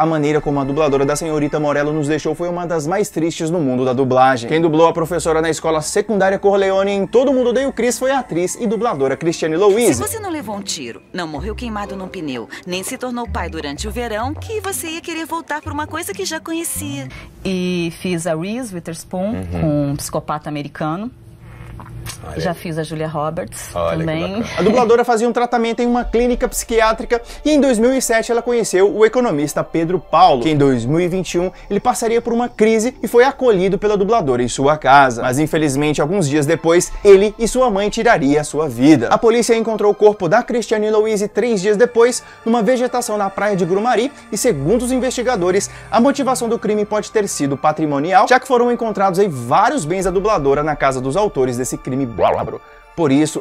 A maneira como a dubladora da Senhorita Morello nos deixou foi uma das mais tristes no mundo da dublagem. Quem dublou a professora na escola secundária Corleone em Todo Mundo Odeia o Chris foi a atriz e dubladora Cristiane Louise. Se você não levou um tiro, não morreu queimado num pneu, nem se tornou pai durante o verão, que você ia querer voltar para uma coisa que já conhecia. E fiz a Reese Witherspoon com um psicopata americano. Já fiz a Julia Roberts também. A dubladora fazia um tratamento em uma clínica psiquiátrica e em 2007 ela conheceu o economista Pedro Paulo, que em 2021 ele passaria por uma crise e foi acolhido pela dubladora em sua casa. Mas infelizmente, alguns dias depois, ele e sua mãe tirariam a sua vida. A polícia encontrou o corpo da Cristiane Louise 3 dias depois, numa vegetação na praia de Grumari, e segundo os investigadores, a motivação do crime pode ter sido patrimonial, já que foram encontrados aí vários bens da dubladora na casa dos autores desse crime bárbaro. Por isso,